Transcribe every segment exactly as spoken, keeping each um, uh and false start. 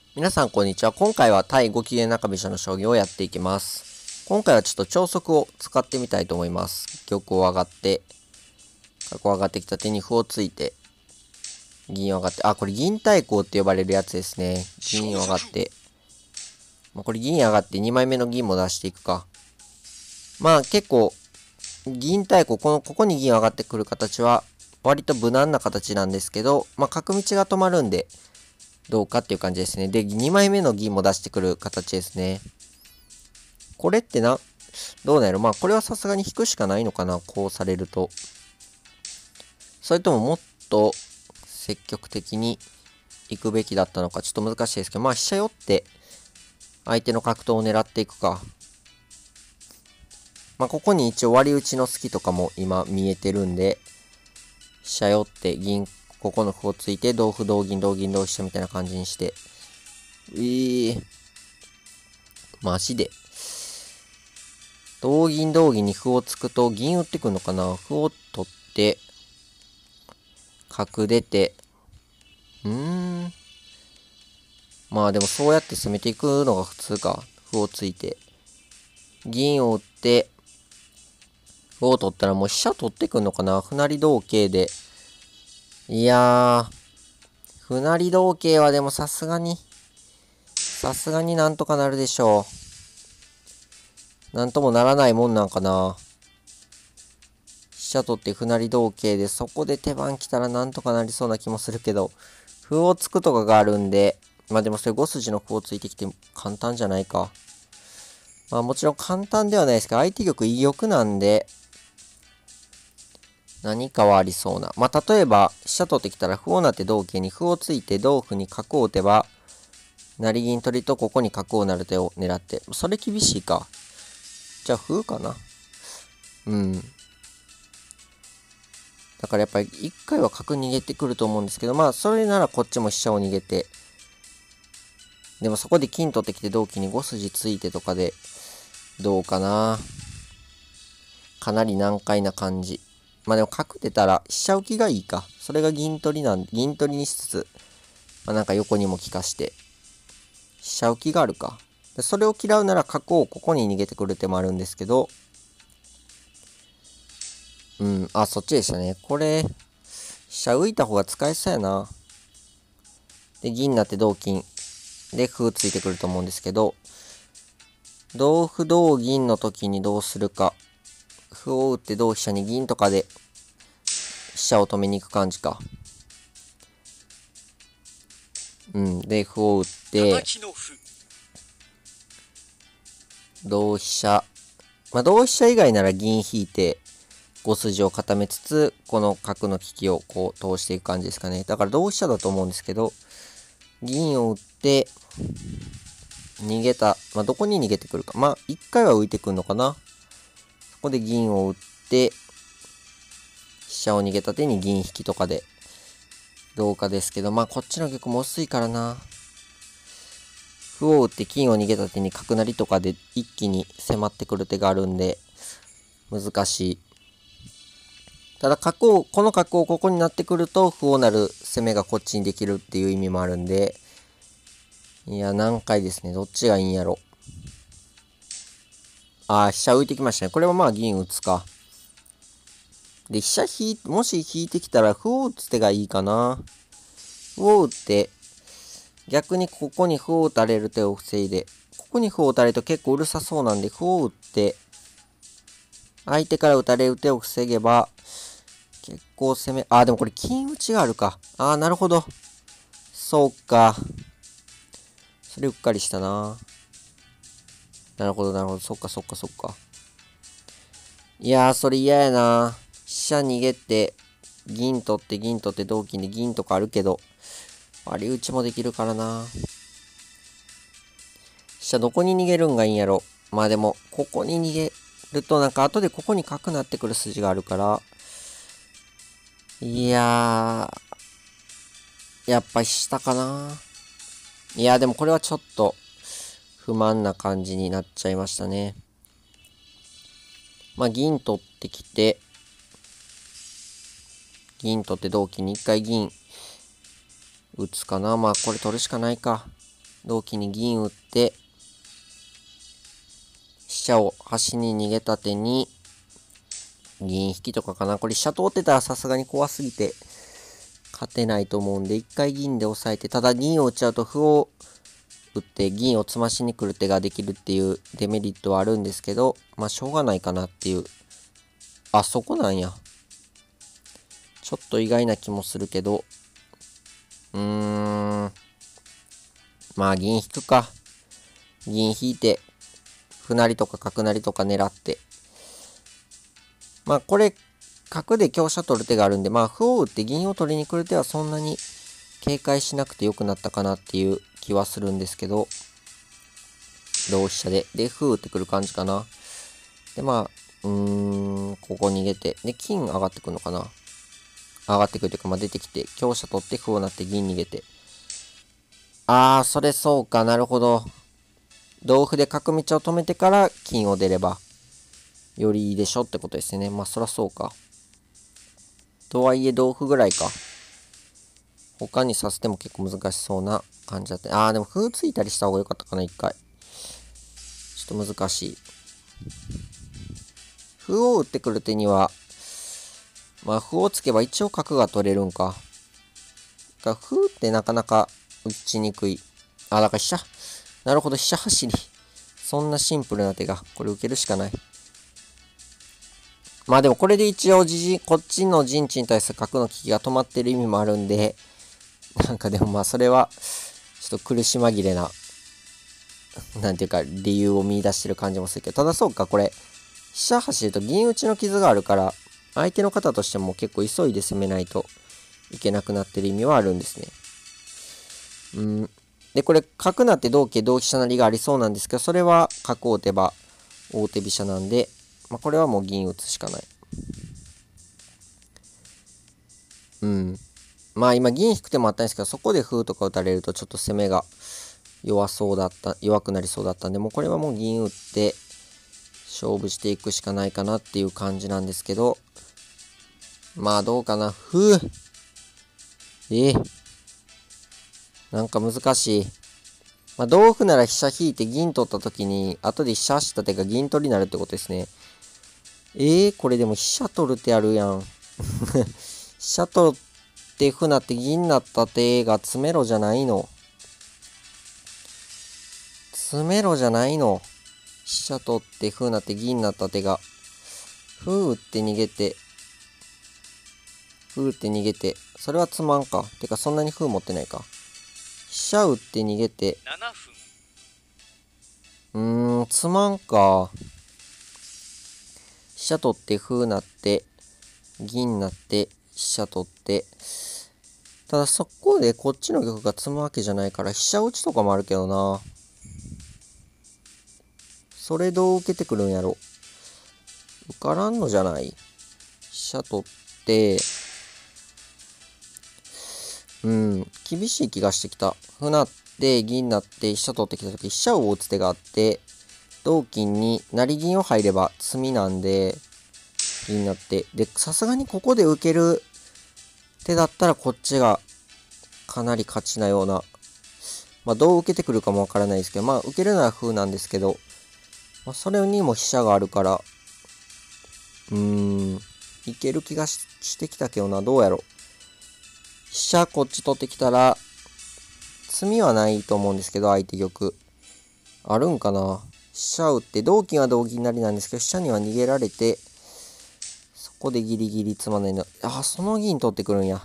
皆さんこんにちは。今回は対ご機嫌中飛車の将棋をやっていきます。今回はちょっと超速を使ってみたいと思います。玉を上がって、角を上がってきた手に歩をついて、銀を上がって、あ、これ銀対抗って呼ばれるやつですね。銀を上がって、まあ、これ銀上がってにまいめの銀も出していくか。まあ結構、銀対抗、この、ここに銀上がってくる形は、割と無難な形なんですけど、まあ角道が止まるんで、どうかっていう感じですね。で、にまいめの銀も出してくる形ですね。これってな、どうなんやろ。まあ、これはさすがに引くしかないのかな。こうされると。それとももっと積極的に行くべきだったのか。ちょっと難しいですけど、まあ、飛車寄って相手の角頭を狙っていくか。まあ、ここに一応割り打ちの隙とかも今見えてるんで、飛車寄って銀、ここの歩をついて、同歩、同銀、同銀、同飛車みたいな感じにして。うぃー。マジで。同銀、同銀に歩をつくと、銀打ってくるのかな。歩を取って、角出て、うーん。まあでもそうやって攻めていくのが普通か。歩をついて。銀を打って、歩を取ったらもう飛車取ってくんのかな。歩成り同桂で。いやー、歩成り同桂はでもさすがに、さすがになんとかなるでしょう。なんともならないもんなんかな。飛車取って歩成り同桂で、そこで手番来たらなんとかなりそうな気もするけど、歩をつくとかがあるんで、まあでもそれご筋の歩をついてきて簡単じゃないか。まあもちろん簡単ではないですけど、相手玉いい玉なんで、何かはありそうな。まあ例えば、飛車取ってきたら歩を成って同桂に歩をついて同歩に角を打てば、成銀取りとここに角を成る手を狙って。それ厳しいか。じゃあ歩かな。うん。だからやっぱり一回は角逃げてくると思うんですけど、まあそれならこっちも飛車を逃げて、でもそこで金取ってきて同金にご筋ついてとかで、どうかな。かなり難解な感じ。まあでも角出たら飛車浮きがいいか。それが銀取りなんで、銀取りにしつつ、まあなんか横にも利かして、飛車浮きがあるか。でそれを嫌うなら角をここに逃げてくる手もあるんですけど、うん、あ、そっちでしたね。これ、飛車浮いた方が使えそうやな。で、銀になって同金。で、歩ついてくると思うんですけど、同歩同銀の時にどうするか。歩を打って同飛車に銀とかで、飛車を止めに行く感じか。うん。で、歩を打って、同飛車。まあ、同飛車以外なら銀引いて、ご筋を固めつつ、この角の利きをこう通していく感じですかね。だから同飛車だと思うんですけど、銀を打って、逃げた。まあ、どこに逃げてくるか。まあ、一回は浮いてくるのかな。そこで銀を打って、飛車を逃げた手に銀引きとかで、どうかですけど、まあ、こっちの玉も薄いからな。歩を打って金を逃げた手に角成りとかで一気に迫ってくる手があるんで、難しい。ただ角を、この角をここになってくると、歩を成る攻めがこっちにできるっていう意味もあるんで、いや、難解ですね。どっちがいいんやろ。あー、飛車浮いてきましたね。これはまあ銀打つか。で、飛車引い、もし引いてきたら歩を打つ手がいいかな。歩を打って、逆にここに歩を打たれる手を防いで、ここに歩を打たれると結構うるさそうなんで、歩を打って、相手から打たれる手を防げば、結構攻め、あー、でもこれ金打ちがあるか。あー、なるほど。そうか。それうっかりしたな。なるほど、なるほど。そっか、そっか、そっか。いやー、それ嫌やな。飛車逃げて、銀取って銀取って同金で銀とかあるけど、割り打ちもできるからな。飛車どこに逃げるんがいいんやろ。まあでも、ここに逃げるとなんか後でここに角なってくる筋があるから、いやー、やっぱ下かな。いやーでもこれはちょっと不満な感じになっちゃいましたね。まあ銀取ってきて、銀取って同金に一回銀打つかな。まあこれ取るしかないか。 同金に銀打って、飛車を端に逃げた手に、銀引きとかかな。これ飛車通ってたらさすがに怖すぎて、勝てないと思うんで、一回銀で押さえて、ただ銀を打っちゃうと歩を打って銀を詰ましに来る手ができるっていうデメリットはあるんですけど、まあしょうがないかなっていう。あ、そこなんや。ちょっと意外な気もするけど、うーん。まあ銀引くか。銀引いて、歩成りとか角成りとか狙って。まあこれ、角で香車取る手があるんで、まあ歩を打って銀を取りに来る手はそんなに警戒しなくてよくなったかなっていう気はするんですけど、同飛車で。で、歩打ってくる感じかな。で、まあ、うーん、ここ逃げて。で、金上がってくるのかな。上がってくるというか、まあ出てきて、香車取って歩をなって銀逃げて。あー、それそうか。なるほど。同歩で角道を止めてから金を出れば、よりいいでしょってことですね。まあ、そらそうか。とはいえ、同歩ぐらいか。他にさせても結構難しそうな感じだった。あー、でも歩ついたりした方が良かったかな、一回。ちょっと難しい。歩を打ってくる手には、まあ、歩をつけば一応角が取れるんか。だから歩ってなかなか打ちにくい。あ、だから飛車。なるほど、飛車走り。そんなシンプルな手が、これ受けるしかない。まあでもこれで一応じじ、こっちの陣地に対する角の利きが止まってる意味もあるんで、なんかでもまあそれは、ちょっと苦し紛れな、なんていうか理由を見出してる感じもするけど、ただそうか、これ、飛車走ると銀打ちの傷があるから、相手の方としても結構急いで攻めないといけなくなってる意味はあるんですね。うん。で、これ、角なって同桂同飛車成がありそうなんですけど、それは角を打てば王手飛車なんで、まあ、これはもう銀打つしかない。うん。まあ今銀引く手もあったんですけど、そこで歩とか打たれるとちょっと攻めが弱そうだった、弱くなりそうだったんで、もうこれはもう銀打って勝負していくしかないかなっていう感じなんですけど、まあどうかな。歩えー、なんか難しい。まあ同歩なら飛車引いて銀取った時に、後で飛車走った手が銀取りになるってことですね。えー、これでも飛車取る手あるやん。飛車取って歩なって銀なった手が詰めろじゃないの。詰めろじゃないの。飛車取って歩なって銀なった手が。歩打って逃げて。歩打って逃げて。それはつまんか。てかそんなに歩持ってないか。飛車打って逃げて。ななふん。うーん、つまんか。飛車取って歩なって。銀なって。飛車取って。ただそこでこっちの玉が詰むわけじゃないから飛車打ちとかもあるけどな。それどう受けてくるんやろ。受からんのじゃない？飛車取って、うん、厳しい気がしてきた。歩なって、銀なって、飛車取ってきたとき、飛車を打つ手があって、同金に成銀を入れば詰みなんで、銀なって、で、さすがにここで受ける手だったらこっちがかなり勝ちなような。まあ、どう受けてくるかもわからないですけど、まあ、受けるなら歩なんですけど、まあ、それにも飛車があるから、うーん、いける気が し, してきたけどな、どうやろ。飛車こっち取ってきたら、詰みはないと思うんですけど、相手玉。あるんかな。飛車打って、同金は同銀成なんですけど、飛車には逃げられて、そこでギリギリ詰まないの。あ、その銀取ってくるんや。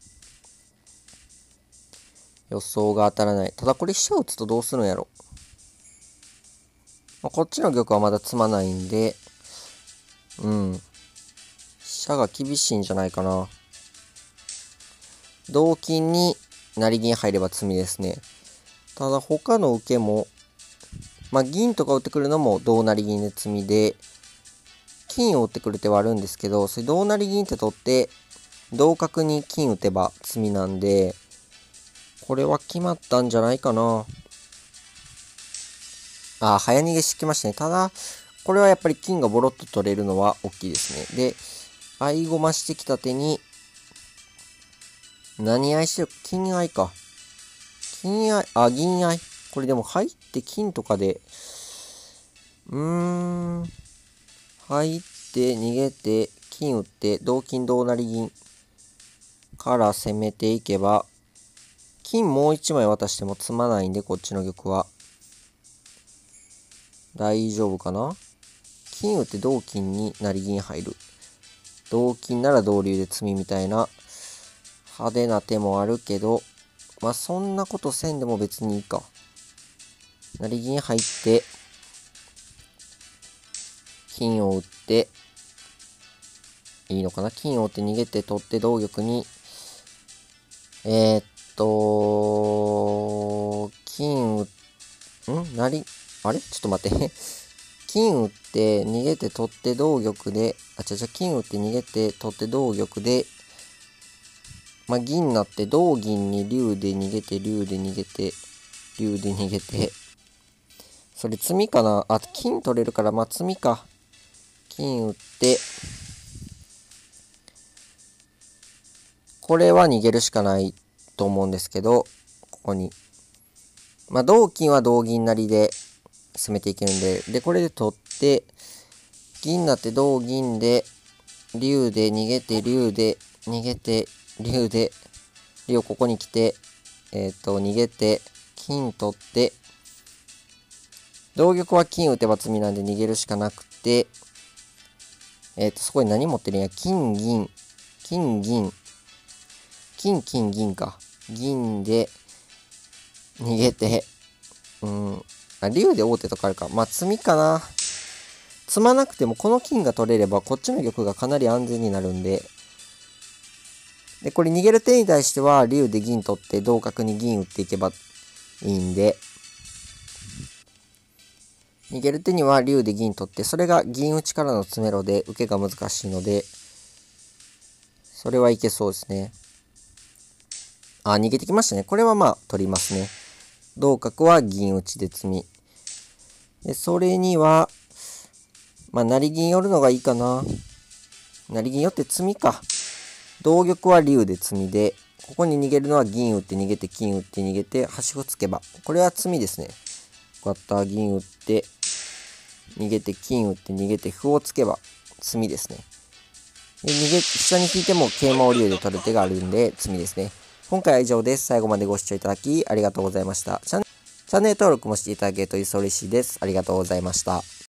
予想が当たらない。ただこれ飛車打つとどうするんやろ。まあ、こっちの玉はまだ詰まないんで、うん。飛車が厳しいんじゃないかな。同金に成銀入れば詰みですね。ただ他の受けも、まあ銀とか打ってくるのも同成銀で詰みで、金を打ってくる手はあるんですけど、それ同成銀って取って、同角に金打てば詰みなんで、これは決まったんじゃないかな。あ、早逃げしてきましたね。ただ、これはやっぱり金がボロッと取れるのは大きいですね。で、合駒してきた手に、何合いしてる？金合いか。金合い、あ、銀合い。 これでも入って金とかで、うーん、入って逃げて、金打って、同金同成銀から攻めていけば、金もう一枚渡しても詰まないんで、こっちの玉は。大丈夫かな。金打って同金に成銀入る。同金なら同竜で詰みみたいな派手な手もあるけど、まあそんなことせんでも別にいいか。成銀入って、金を打って、いいのかな。金を打って逃げて取って同玉に、えー、っと、金打っ、んなり、あれちょっと待って。金打って逃げて取って同玉で、あ、ちゃちゃ、金打って逃げて取って同玉で、まあ、銀になって同銀に竜で逃げて、竜で逃げて、竜で逃げて、それ詰みかなあ、金取れるから、まあ、詰みか。金打って、これは逃げるしかないと思うんですけど、ここに。まあ、同金は同銀成で攻めていけるんで、で、これで取って、銀になって同銀で、竜で逃げて、竜で逃げて、竜で、竜ここに来て、えっと、逃げて、金取って、同玉は金打てば詰みなんで逃げるしかなくて、えっと、そこに何持ってるんや。金、銀、金、銀、金、金、銀か。銀で、逃げて、うん、あ、竜で王手とかあるか。まあ、詰みかな。詰まなくても、この金が取れれば、こっちの玉がかなり安全になるんで、で、これ逃げる手に対しては、竜で銀取って、同角に銀打っていけばいいんで、逃げる手には竜で銀取って、それが銀打ちからの詰めろで、受けが難しいので、それはいけそうですね。あ、逃げてきましたね。これはまあ、取りますね。同角は銀打ちで詰み。で、それには、まあ、成銀寄るのがいいかな。成銀寄って詰みか。同玉は竜で詰みで、ここに逃げるのは銀打って逃げて、金打って逃げて、端歩つけば。これは詰みですね。こうやった銀打って、逃げて、金打って逃げて、歩をつけば、詰みですね。で、逃げ、下に引いても桂馬を竜で取る手があるんで、詰みですね。今回は以上です。最後までご視聴いただきありがとうございました。チャンネル登録もしていただけると嬉しいです。ありがとうございました。